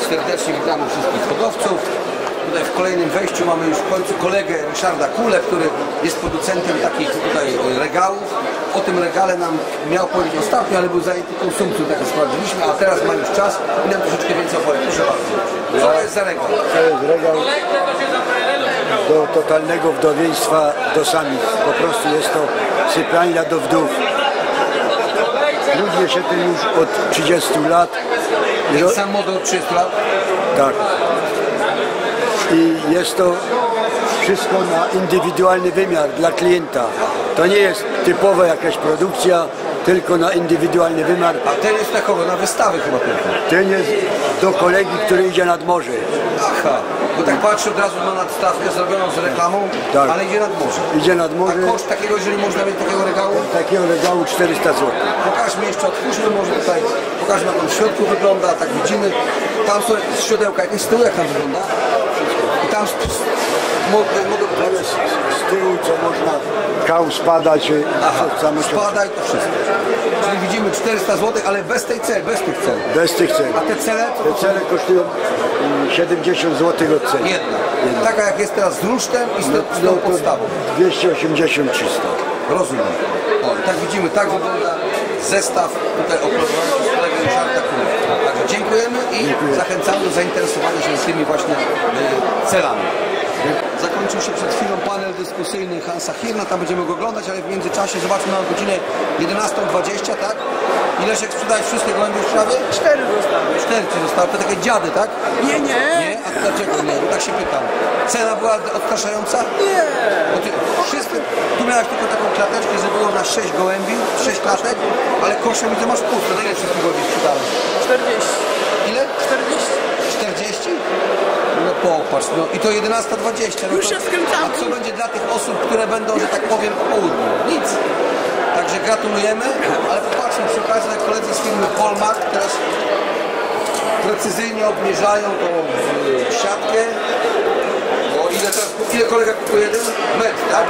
Serdecznie witamy wszystkich hodowców. Tutaj w kolejnym wejściu mamy już w końcu kolegę Ryszarda Kulę, który jest producentem takich tutaj regałów. O tym regale nam miał powiedzieć ostatnio, ale był zajęty konsumpcją, tak sprawdziliśmy, a teraz ma już czas i nam troszeczkę więcej opowie. Proszę bardzo. Co to jest za regał? To jest regał do totalnego wdowieństwa do samic. Po prostu jest to sypialnia do wdów. Ludzie się tym już od 30 lat. Jest sam model od 30 lat? Tak. I jest to wszystko na indywidualny wymiar dla klienta. To nie jest typowa jakaś produkcja, tylko na indywidualny wymiar. A ten jest takowy, na wystawy chyba tylko. Ten jest do kolegi, który idzie nad morze. Aha, bo tak patrzę, od razu ma nadstawkę zrobioną z reklamą, tak. Ale idzie nad morze. Idzie nad morze. A koszt takiego, jeżeli można mieć takiego regału? Takiego regału 400 zł. Pokażmy jeszcze, otwórzmy może tutaj, pokażmy jak on w środku wygląda, tak widzimy. Tam są siodełka, jak jest z tyłu, jak tam wygląda? I tam mogę z tyłu, co można kał spadać. Aha, spada i to wszystko. Czyli widzimy 400 zł, ale bez tej cel, bez tych cel. Bez tych cel. A te cele? Te cele kosztują 70 zł od ceny. Jedna. Taka jak jest teraz z rusztem i z tą podstawą. 280 300. Rozumiem. O, tak widzimy, tak wygląda zestaw tutaj opracowany przez kolegę Ryszarda Kulę. Także dziękujemy i zachęcamy do zainteresowania się tymi właśnie celami. Zakończył się przed chwilą panel dyskusyjny Hansa Hirna, tam będziemy go oglądać, ale w międzyczasie zobaczmy na godzinę 11:20, tak? Ile się sprzedać wszystkie gołębie w prawie? 4 zostały. 4 ci zostały, to takie dziady, tak? Nie. Nie? A dlaczego nie? Bo tak się pytam. Cena była odstraszająca? Nie. Bo ty wszystkie, tu miałeś tylko taką klateczkę, że było na 6 gołębi, 6 klatek, ale koszem i ty masz pusto. To ile wszystkich gołębi sprzedałeś? 40. Ile? 40. 40? No popatrz, no i to 11:20. No Już to, się skręcamy. a co będzie dla tych osób, które będą, że tak powiem, po południu? Nic. Także gratulujemy, ale popatrzmy przy okazji, jak koledzy z firmy Polmark teraz precyzyjnie obniżają tą siatkę. Bo ile kolega kupuje jeden? Metr, tak?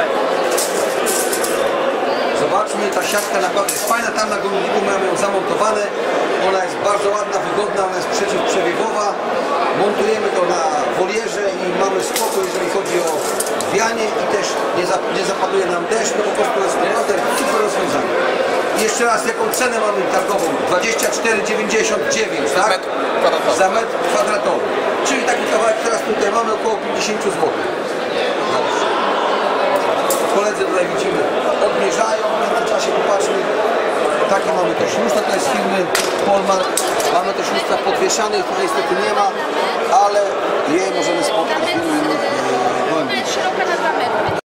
Zobaczmy, ta siatka naprawdę jest fajna, tam na gołębniku mamy ją zamontowane. Ona jest bardzo ładna, wygodna, ona jest przeciwprzewiewowa. Montujemy to na wolierze i mamy spokój, jeżeli chodzi o wianie i też nie zapaduje nam deszcz, no po prostu jest naprawdę super rozwiązanie. I jeszcze raz, jaką cenę mamy targową? 24,99, tak? Za metr kwadratowy. Czyli taki kawałek teraz tutaj mamy około 50 zł. Koledzy tutaj widzimy, odmierzają, w międzyczasie popatrzmy, takie mamy też lustra, to jest firmy Polmark, mamy też lustra podwieszanych, tutaj niestety nie ma,